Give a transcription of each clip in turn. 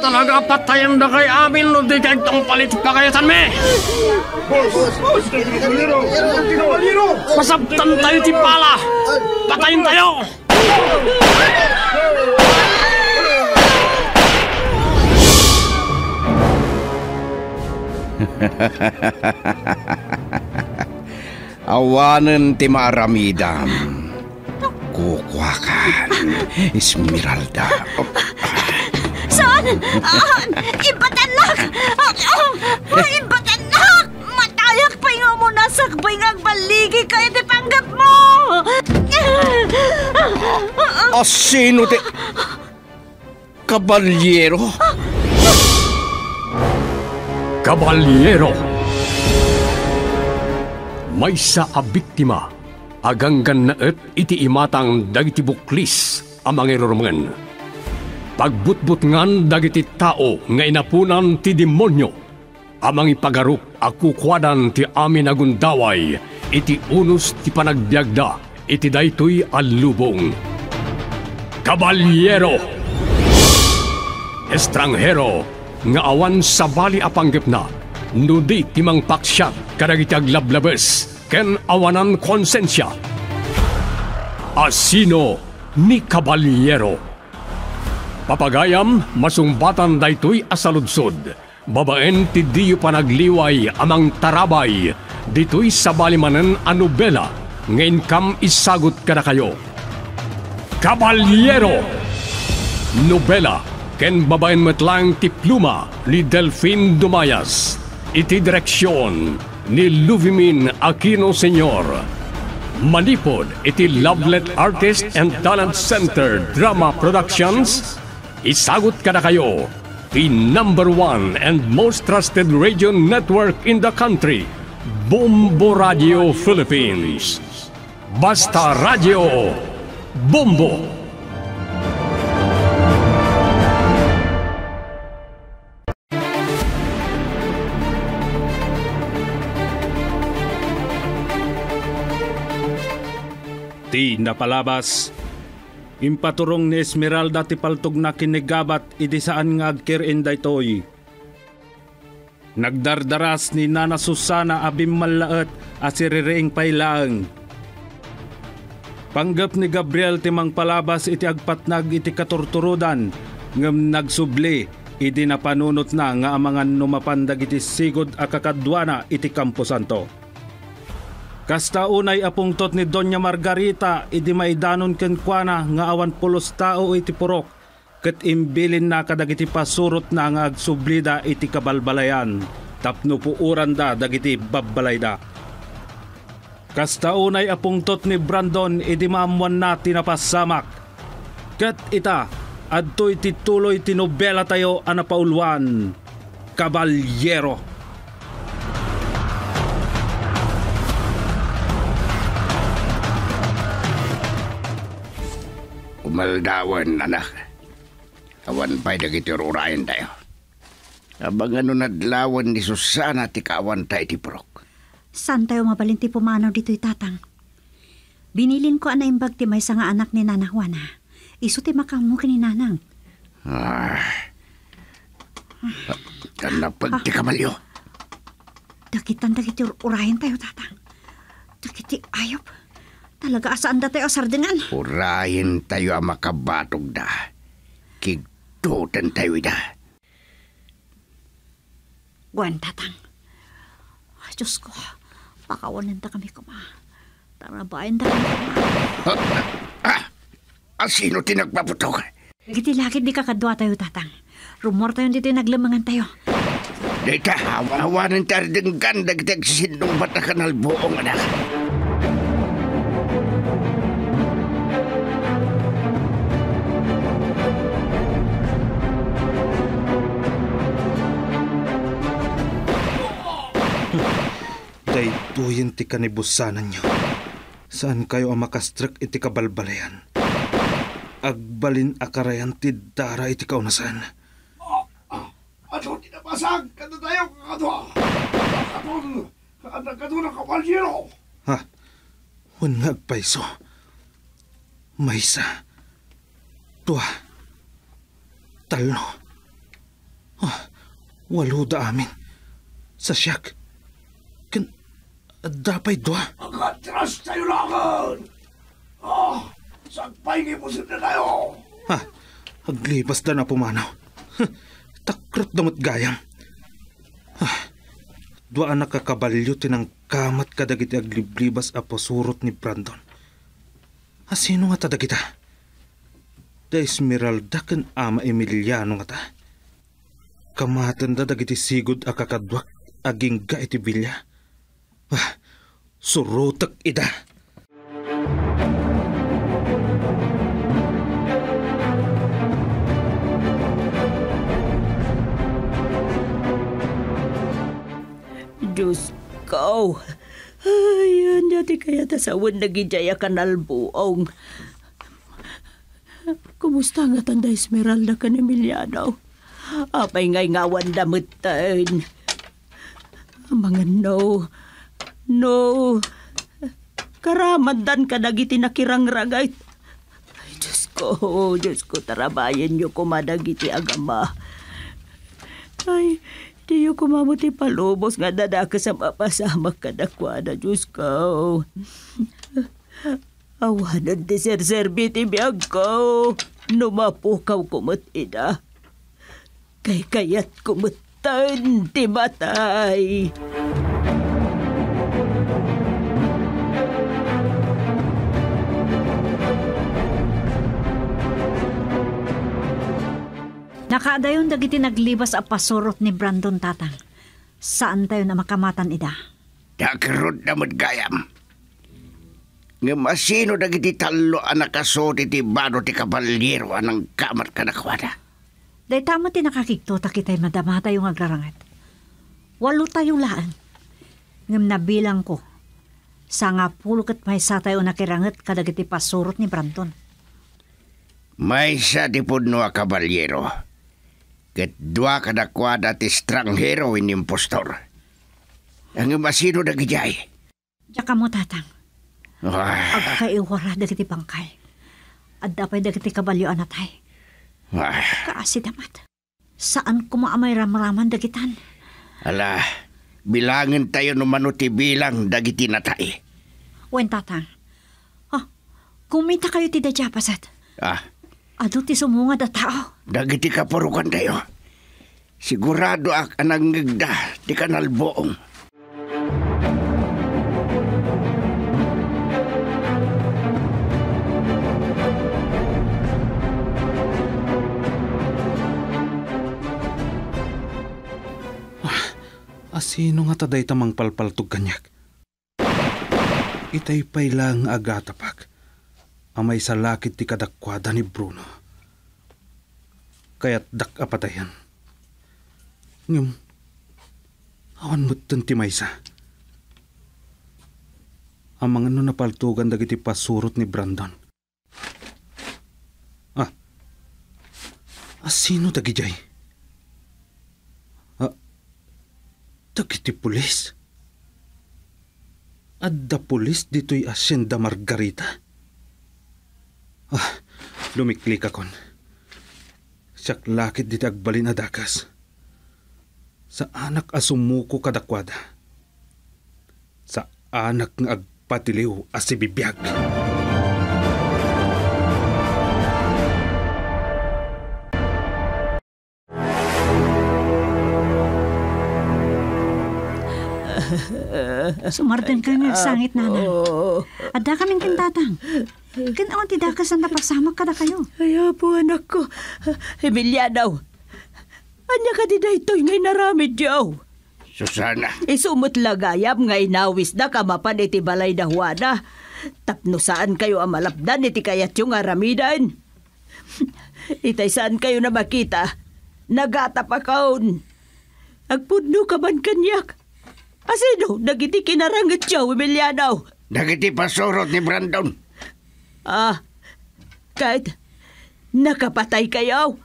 talaga patayan na kay amin no di kay itong palit pakayasan me. Masabtan tayo ti pala. Patayin tayo. Awanan ti Maramidam. Kukwakan, Esmeralda. Saan? Ibatanak! Ibatanak! Matayak pa nga mo nasakbay nga baligi kayo di panggap mo! Sino ti... Kabalyero? Kabalyero! May sa abiktima, aganggan na iti imatang dagiti buklis amang irurungan. Pagbutbut ngan dagiti tao nga inapunan ti demonyo, amang ipagarup akukwadan ti amin agundaway, iti unos ti panagbiagda, iti daytoy alubong. Kabalyero! Estranghero, nga awan sa bali apanggip na, nudi timang paksyat kadagiti aglablabes, ken awanan konsensya. Asino ni Kabalyero. Papagayam, masumbatan daytoy asaludsod. Babaen ti diyo panagliway amang tarabay. Dito'y sa balimanan a nobela. Ngayon kam isagot ka na kayo. Kabalyero! Nobela, ken babaen metlang ti pluma ni Delphine Dumayas. Iti direksyon ni Luvimin Aquino Sr. Manipod iti Lovelet Artist and Talent Center Drama Productions. Isagot ka na kayo, the #1 and most trusted radio network in the country, Bombo Radio Philippines. Basta Radio Bombo! Ti napalabas, impaturong ni Esmeralda ti paltog na kinigabat idi saan nga agkirin daytoy. Nagdardaras ni Nana Susana abim malaet asirireing pailaang. Panggap ni Gabriel ti mangpalabas iti agpatnag iti katurturudan ngem nagsubli idi napanunot na nga amangan numapandag iti sigod a kakadwana iti Campo Santo. Kasta unay apungtot ni Doña Margarita idi maidanon ken kuana nga awan pulos tao iti purok ket imbilin na kadagiti pasurot na nga agsublida iti kabalbalayan tapno puuran da dagiti babbalayda. Kasta unay apungtot ni Brandon idi maamuan na tinapasamak ket ita adtoy tituloy tinobela tayo a napaulwan. Kabalyero. Umaldawan, anak. Awan pa'y dagiti rurayan tayo. Abang ano nadlawan ni Susana ti kaawan tayo ti prok. Saan tayo mabalin ti pumanaw dito'y tatang? Binilin ko anaimbag ti may nga anak ni Nanang Juana. Isu ti makamu ni Nanang. Kanapag ti Kabalyo. Dakitan dagiti urayan tayo tatang. Dagiti ayop. Talaga asaan da tayo asardengan? Urayan tayo ang makabatog da. Kigtutan tayo da. Gwen, tatang. Ay, Diyos ko. Pakawanan ta kami kuma. Tarabayan ta kami kuma. Sino tinagpaputok? Lagi di kakadwa tayo, tatang. Rumor tayo dito naglamangan tayo. Dita, hawawanan tayo ng ganda kitag sinong batakan albuong anak. Daytoyin ti kanibusanan nyo. Saan kayo ang makastrak iti kabalbalayan? Agbalin akarayan ti dara iti kaunasan. Ano tinapasag? Kanda tayo kakadwa? Kakadwa na Kabalyero. Ha? Hunag paiso. Maysa. Tua. Talo. Walo da amin. Sa siyak. Dapay dua. Agatras tayo langan! Sagpay mo sila tayo! Aglibas da na pumanaw. Takrot damot gayam. Dua anak kakabalyo tinang kamat kadagiti agliblibas a pasurot ni Brandon. Sino nga tada kita? Da Esmeralda ken ama Emiliano nga ta. Kamatan da dagiti sigod a kakadwak aging ga iti bilya. Surutak ida. Diyos ko. Ayan, dati kaya tasawan nagijaya kanalbuong. Kumusta nga tanda Esmeralda ka ni Emiliano? Apay ngay ngawan damutan. Mga no. Karamandan ka nagiti nakirangragay. Ay, Diyos ko, tarabayan niyo kumadagiti agama. Ay, di yung kumamuti palubos nga dadaka sa mapasamak kadakwana, Diyos ko. Awanan di ser-serbiti biyag ko. Numapukaw kumot ina. Kay kayat kumutan ti matay. Nakadayon dagiti naglibas a pasurot ni Brandon tatang. Saan tayo na makamatan ida? Dakrod na gayam. Nga masino dagiti talo anak kaso ti bano ti kabalyero anang kamat kanakwada. Day tamo ti nakakiktuta kita'y madama tayong agrarangat. 8 tayo laan. Ngam nabilang ko. Sa nga pulukat may sa tayo nakirangat kadagiti pasurot ni Brandon. May sa di no a kabalyero. Ket 2 kadakwada ti estranghero in impostor. Ang masino dagijay. Diya mo tatang. Agkaiwara dagiti bangkay. At dapay dagiti kabalyo anatay. Kaasi damat. Saan kumaamay ramraman dagitan? Ala, bilangin tayo numano ti bilang dagiti natay. Wen tatang. Kumita kayo ti dadyapasat. Ado ti sumunga da tao. Dagiti kapurukan tayo. Sigurado ak ananggagda ti kanalboong. Asino nga taday tamang palpaltog kanyak? Itay pay lang agatapak. Amay salakit ti kadakwada ni Bruno. Kaya't dak apatayan. Ngum, awan mo't ti maysa. Ang mga napaltugan dagiti pasurot ni Brandon. Asino dagijay? Dagiti pulis? Adda pulis dito'y Hacienda Margarita? Lumiklik akon. Siyak lakit diti agbalin adakas. Sa anak asumuko kadakwada. Sa anak ng agpatiliw asibibiyag. Sumardan ka nga sangit nana. Adda kaming kintatang. Kinaon ti dakas ang napasamak kada kayo. Ay, po anak ko. Emiliano. Anya ka di daytoy ngay naramid yaw. Susana. Isumot lagayap ngay nawis na kamapan iti balay na huwana. Tapno saan kayo amalapdan iti kayat yung aramidan. Itay saan kayo na makita. Nagatap akaon. Agpudno ka man kanyak. Asino, nagiti kinarangat siya, Emiliano. Nagiti pasurot ni Brandon. Kahit nakapatay kayo.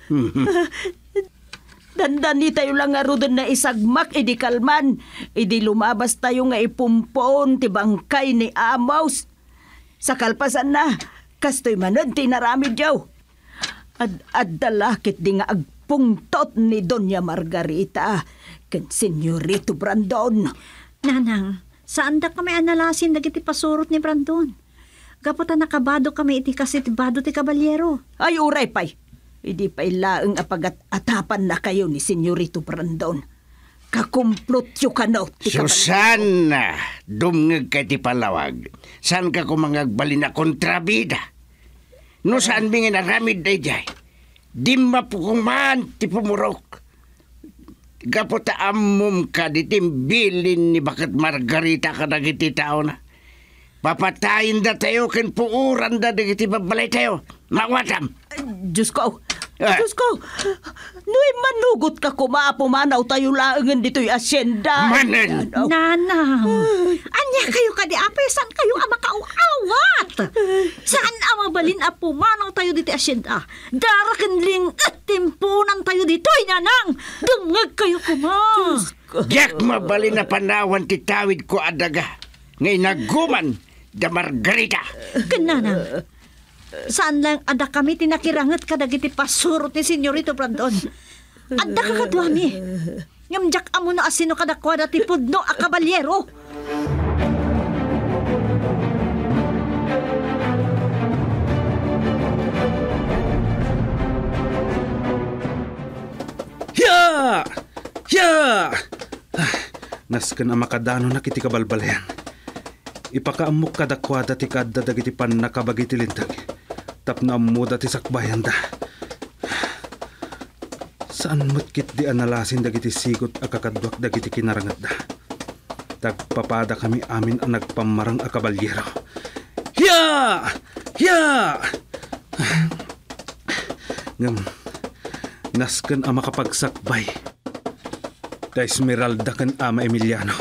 Dandani tayo lang nga doon na isagmak, idi kalman. Idi lumabas tayo nga ipumpon, ti bangkay ni Amos. Sa kalpasan na, kastoy manon, tinaramid yaw. Ad dalakit di nga pungtot ni Doña Margarita ken Senyorito Brandon. Nanang, saan da kami analasin dagiti pasurot ni Brandon? Gaputan nakabado kami iti kasitibado ti kabalyero. Ay uray pay, hindi pa ilaang apagat-atapan na kayo ni Senyorito Brandon. Kakumplot yu kano ti kabalyero. Susana, dumngeg ka ti palawag. Saan ka kumangagbali na kontrabida? No saan bingin aramid day jay? Di mapukuman ti pumurok. Gaputa amom ka di timbilin ni Bakat Margarita ka dagiti tao na. Papatayin da tayo ken puuran da dagiti babalay tayo. Mawatam. Diyos ko, Diyos ko, no'y manugot ka kumapumanaw tayo laangan dito'y asyenda. Manan! Nanang, anya kayo kadi apay, saan kayo ang makaawat? Saan ang mabalin a pumanaw tayo dito asyenda? Darakenling at timpunan tayo dito'y nanang. Dungag kayo kuma. Diyak mabali na panawan ti tawid ko adaga. Ngay naguman da Margarita. Kananang, saan lang ada kami tinakirangat kadagiti pasurot ni Senyorito Brandon? Ada ka kadwami. Ngamjak amo na asino kadakwada ti pudno a kabalyero. Ya! Ya! Nasken ang makadano na kiti kabalbalayan. Ipakaamok kadakwada ti kadda dagiti pan nakabagiti lintag. Tapna mo dati sakbayan da. Saan matkit di analasin dagiti sigot a kakadwak dagiti kinarangat da. Tagpapada kami amin ang nagpamarang a kabalyero. Ya! Ya! Ngam, nasken ang makapagsakbay. Da Esmeralda kan ama Emiliano.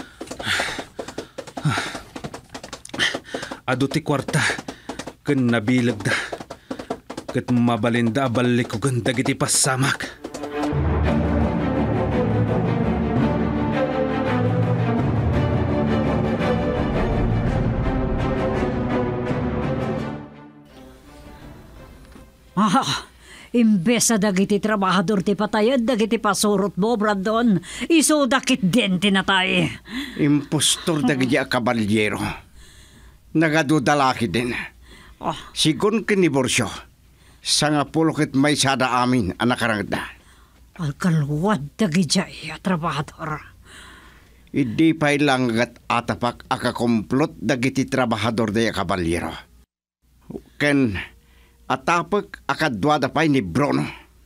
Ado ti kwarta ken nabilag da. Ket mabalinda balikugan dagiti passamak. Imbes sa dagiti trabahador ti patayad, dagiti pasurot mo, Brandon. Iso dakit din tinatay. Impostor dagiti a kabalyero. Nagadudalaki din. Oh, Sigun kiniborsyo. Sangapulo ket may sada amin ang nakarangad na. alkalwad dagiti a trabahador. Idi pa ilang atapak akakomplot dagiti trabahador de kabalyero. Ken atapak akadwada pay ni Bruno.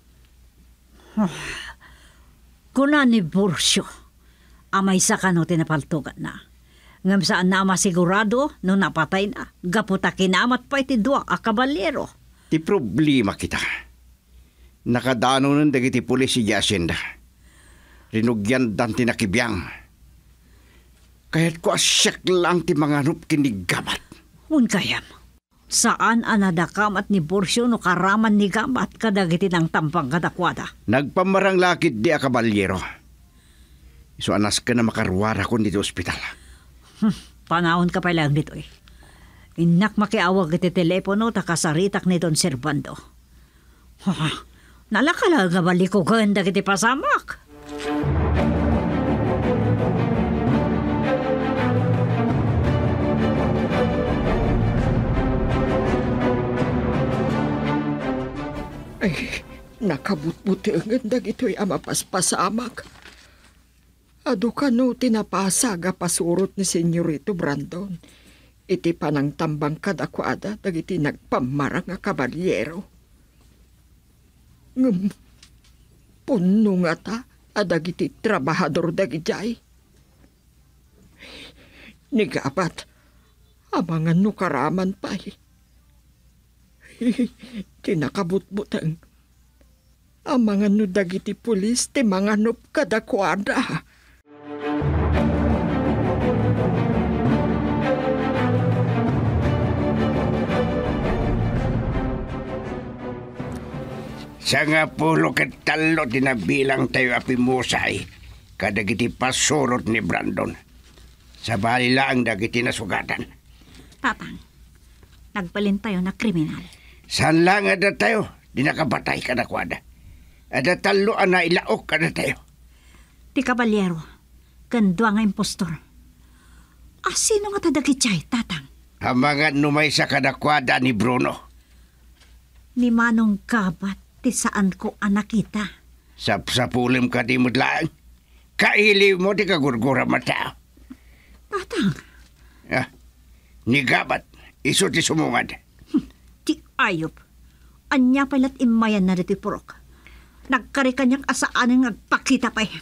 Kuna ni Bursyo, amay sa kano tinapaltugan na. Ngam saan na masigurado no napatay na. Gaputa kinamat pa iti dua a kabalyero. Ti problema kita. Nakadano ng dagiti pulis si Jacinda. Rinugyan dan tinakibiyang. Kaya't ko asyak lang ti mga nup kinigamat. Un kayam. Saan anadakamat ni Bursyo no karaman ni gamat kadagiti ng tampang kadakwada. Nagpamarang lakid di a kabalyero. So anas ka na makarwara ko dito ospital. Panahon ka pa lang dito eh. Inak makiawag iti telepono takasaritak ni Don Servando. Nalakala balik ko ganda kiti pasamak. Ay, nakabutbuti ang ganda gito'y amapaspasamak. Ado ka no tinapasaga pasurot ni Senyorito Brandon. Iti panang tambang kadakwada dagiti nagpamarang nga kabalyero. Puno nga ta adagiti trabahador dagijay. Nigapat, amangan no karaman pa'y. Tinakabutbutang. Amangan no dagiti pulis ti manganup kadakwada. Sa nga pulo ket talo tinabilang tayo apimusay kadagiti pasurot ni Brandon. Sa balila ang dagiti nasugatan. Tatang, nagbalin tayo na kriminal. Saan lang ada tayo? Di nakabatay kadakwada. Ada talo na ilaok ka na tayo. Ti kabalyero, kandwa nga impostor. Sino nga tadagitjay, tatang? Hamangan numay sa kadakwada ni Bruno. Ni Manong Gabat, ti saan ko anakita. Sapulim ka di mo lang. Kailiw mo di kagurgura mata. Tatang, Ni Gabat, iso ti sumungad. ti ayop. Anya palat imayan na riti purok. Nagkari kanyang asaan ng nagpakita pa.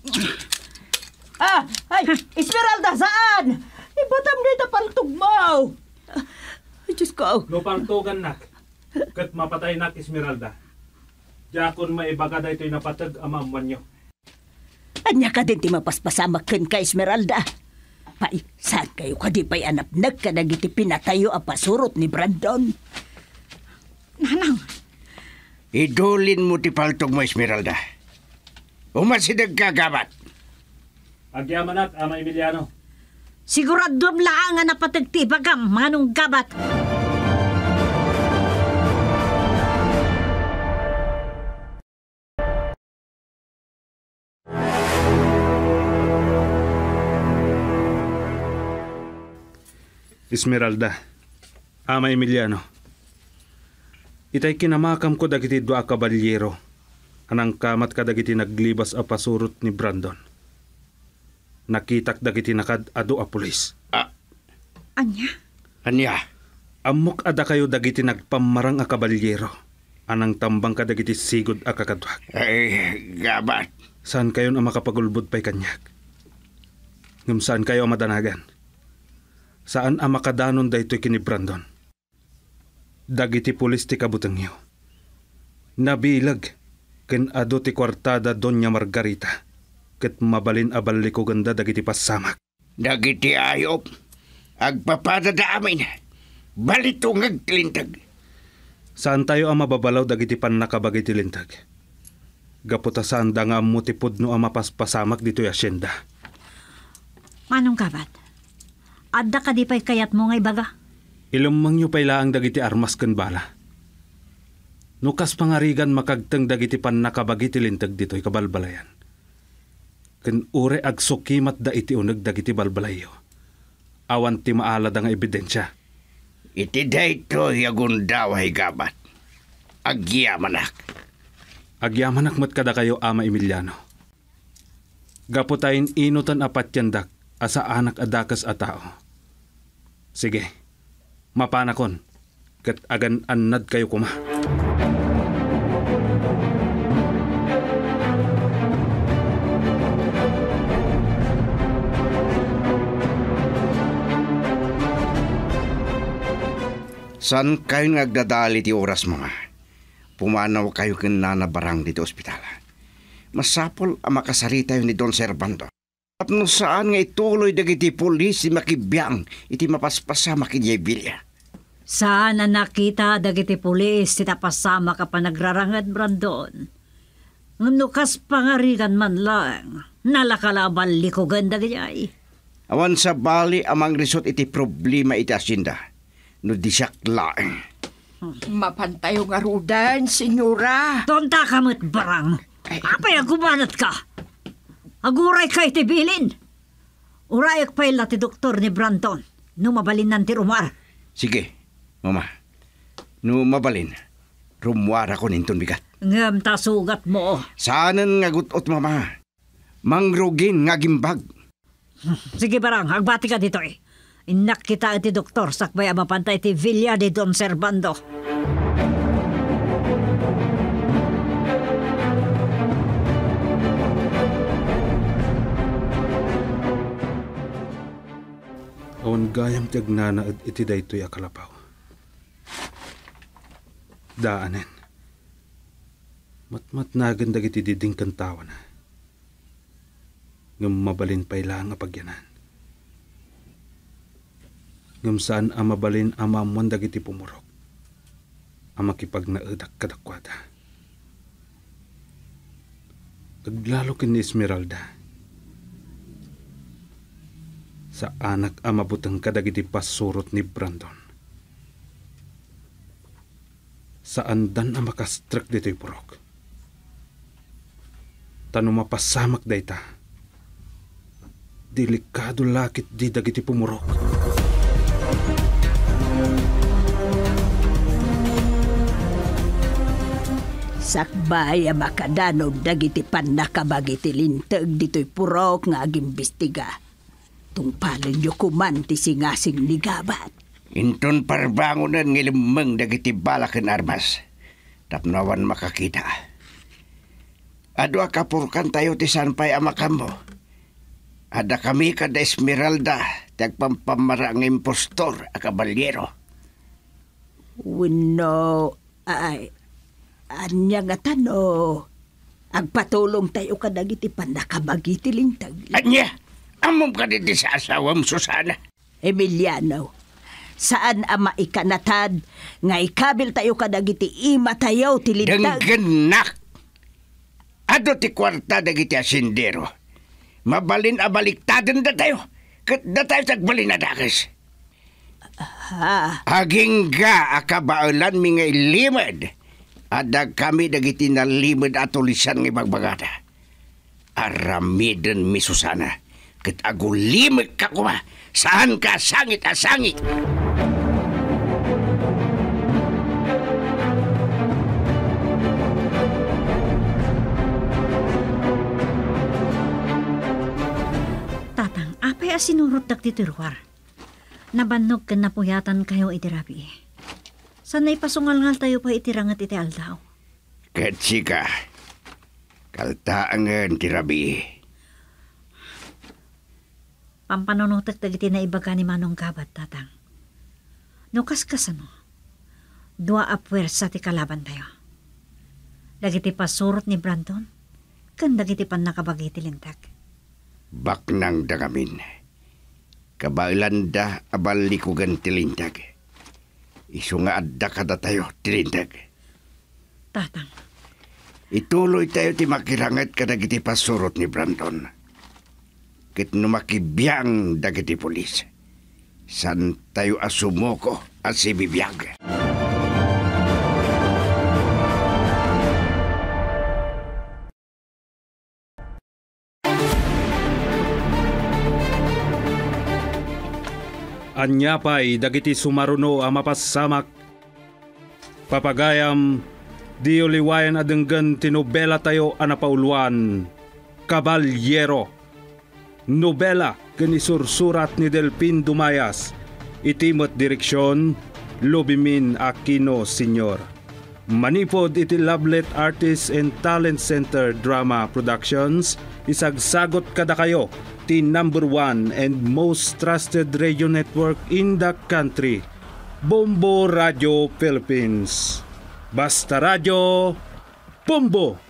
Ay, Esmeralda, saan? Ibatam dito pang tugmaw. Ay, Diyos ko. No partugan nak. Kat mapatay nak Esmeralda. Jakon maibaga da ito'y napatag amaman nyo. Anya ka din ti mapaspasamak ken ka, Esmeralda. Pay, saan kayo ka di pa'y anapnag ka nagiti pinatayo ang pasurot ni Brandon? Nanang, Idulin mo ti paltog mo, Esmeralda. Umasidag ka, Gabat. Agyaman nak, Ama Emiliano. sigurado lang nga napatagtibag ka, Manong Gabat. Esmeralda, Ama Emiliano. Itay kinamakam ko dagiti dua kabalyero. Anang kamat ka dagiti naglibas a pasurot ni Brandon. Nakitak dagiti nakad adu a pulis. Anya? Anya? Amok ada kayo dagiti nagpamarang a kabalyero. Anang tambang ka dagiti sigod a kakadwag. Ay, Gabat. Saan kayo na makapagulbod pa'y kanyak? Ngam saan kayo madanagan? Saan ang makadanon da ito'y kini Brandon? Dagiti pulis ti kabutangyo. Nabilag, ken ado ti kwartada Doña Margarita, ket mabalin abali ko ganda dagiti pasamak. Dagiti ayop. Agpapada da amin. Balitong agklintag. Saan tayo ang mababalaw dagiti panakabagay ti lintag? Gaputasan da nga mutipod no ang mapaspasamak dito'y asyenda. Manong Gabat, adda ka di pa'y kayat mo nga ibaga? Ilumang nyo pailaang dagiti armas ken bala. Nukas pangarigan makagteng dagiti panakabagay ti lintag dito'y kabalbalayan. Ken ure ag sukimat da iti uneg dagiti balbalayo. Awan ti maala da nga ebidensya. Iti dayto yagundaway, Gabat. Agyamanak. Agyamanak mat kada kayo, Ama Emiliano. Gaputayin inutan apat yandak asa anak adakas a tao. Sige, mapanakon, kat agan annad kayo kuma. San kayo nagdadali ti oras mga? Pumanaw kayo ken nanabarang dito ospital. Masapol ang makasarita yun ni Don Servando. Tapno saan nga ituloy dagiti pulis si makibiyang iti mapaspasa makidyebilya. Saan na nakita dagiti pulis ti tapasama ka pa nagrarangad, Brandon? Nukas pangarigan man lang, nalakalabal likogan dagiti. Awan sa bali amang resort iti problema iti asyenda. No di siya klaeng. Mapantayo nga rudan, senyora. Tonta ka mo't barang. Apay agumanat ka. Aguray ka iti bilin. Urayak pa'y ti doktor ni Brandon. No mabalin nanti rumar. Sige, mama. No mabalin, rumwara ko ninton bigat. Ngam tasugat mo. Saanan nga gutot, mama. Mangrugin nga gimbag. Sige barang, agbati ka dito eh. Inak kita iti doktor sakbay mapantay iti Villa de Don Servando. Awan gayam ti agnana at iti daytoy akalapaw. Daanen. Matmatnagan dagiti diding kantawa na. Ngam mabalin pa'y lang apagyanan. Ngam saan ang mabalin amamuan dagiti pumurok. Ang makipag naedak kadakwada. Aglalo kin ni Esmeralda. Sa anak ang mabutang kadagiti pasurot ni Brandon. Saan dan ang makastrak dito'y purok. Tanong mapasamak dayta. Delikado lakit di dagiti pumurok. Sakbaya makadanog dagiti panakabagiti lintag dito'y purok nga agimbistiga. Tungpalin nyo kuman ti singasing ligabat. Inton parbangunan ngilimang dagiti balaken armas. Tapnawan makakita. Ado akapurkan tayo ti sanpay amakam mo. Ada kami kada Esmeralda tagpampamara ng impostor a kabalyero. Wino, ay, anya nga tano. Agpatulong tayo kadagiti panakabagiti lintag. Anya, amom ka din sa asawam Susana. Emiliano, saan ama ikanatad nga ikabil tayo kadagiti ima tayo ti lintag? Denggenak! Ado ti kwarta dagiti asindero. Mabalin abaliktaden da tayo. Kat da tayo tagbalin na dakas. Aging ga akabaulan mi nga ilimad. Ada kami dagiti nalimad atulisan ng ibagbagada. Aramiden mi Susana. Kat agulimad ka kuma. Saan ka sangit asangit? Tatang, apay asinurot dagti tiruar. Nabannog ka na puyatan kayo itirabi. Sanay pasungal-ngal tayo pa itirangat iti aldaw. Katsika, kaltaangan tirabi. Pampanonotak dagiti na ibaga ni Manong Gabat, tatang. Nukas mo, dua a puwersa ti kalaban tayo. Dagiti pasurot ni Brandon, kan dagiti pan nakabagiti lintag. Baknang dagamin. Kabailan da abalikugan tilintag. Isu nga adda kada tayo tilintag. Tatang. Ituloy tayo ti makirangat kadagiti pasurot ni Brandon. Kit numakibiyang dagiti pulis. San tayo asumoko at si bibiyag. Anya pa'y dagiti sumaruno a mapasamak. Papagayam, di uliwayan adenggan tinobela tayo anapauluan. Kabalyero. Nobela ganisursurat ni Delfin Dumayas. Itimot direksyon, Lubimin Aquino Sr. Manipod iti Lovelet Artists and Talent Center Drama Productions. Isagsagot kada kayo ti #1 and most trusted radio network in the country, Bombo Radio Philippines. Basta Radio, Bombo!